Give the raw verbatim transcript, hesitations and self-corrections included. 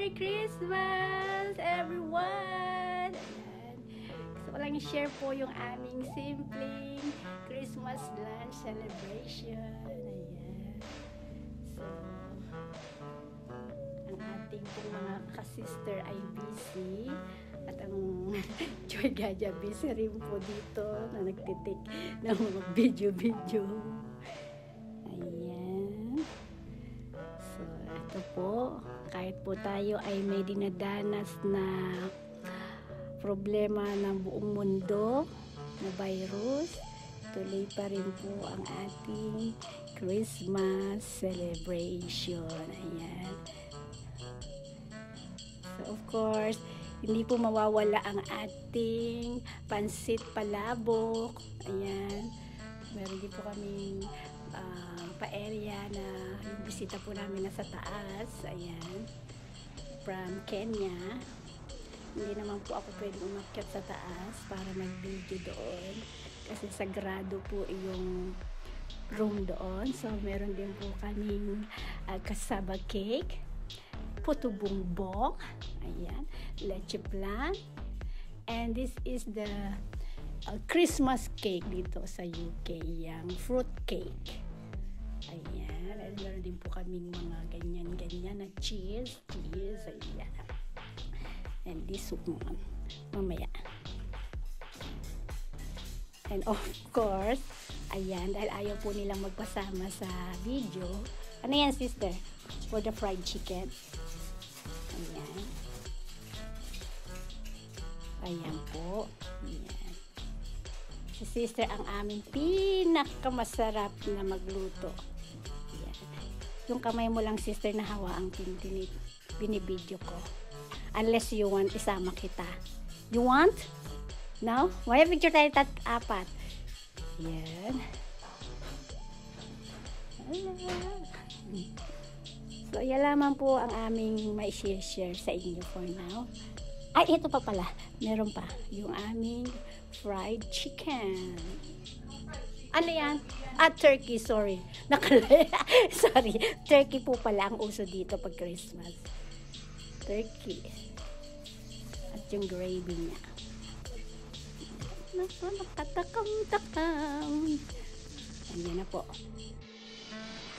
Merry Christmas, everyone! Ayan. Gusto ko lang i-share po yung aming simpleng Christmas lunch celebration. Ayan. So, ang ating pong mga ka-sister ay busy. At ang Joy Gaja busy rin po dito na nagtitik ng mga video-video. Ayan. So, ito po. Kahit po tayo ay may dinadanas na problema ng buong mundo na virus, tuloy pa rin po ang ating Christmas celebration. Ayan. So, of course, hindi po mawawala ang ating pansit palabok. Ayan. Meron din po kaming uh, pa-area na yung bisita po namin nasa taas. Ayan. From Kenya. Hindi naman po ako pwede umakyat sa taas para mag-video doon. Kasi sagrado po yung room doon. So, meron din po kaming uh, cassava cake, puto bumbong, ayan, leche flan, and this is the uh, Christmas cake dito sa U K, yung fruit cake. Ayan, and meron din po kaming mga ganyan-ganyan na cheese, cheese, ayan. And this one, mamaya. And of course, ayan, dahil ayaw po nilang magpasama sa video. Ano yan, sister? For the fried chicken. Ayan. Ayan po. Ayan. Si sister ang aming pinakamasarap na magluto. Ayan. Yung kamay mo lang, sister, na hawa ang binibidyo ko. Unless you want, isama kita. You want? No? May picture tayo tat apat. Ayan. Ayan. So, yan lamang po ang aming may share sa inyo for now. Ay, ito pa pala. Meron pa. Yung aming fried chicken. Ano yan? Ah, turkey, sorry. Nakalaya. Sorry. Turkey po pala ang uso dito pag Christmas. Turkey. At yung gravy niya. Nakatakam-takam. Ayan na po.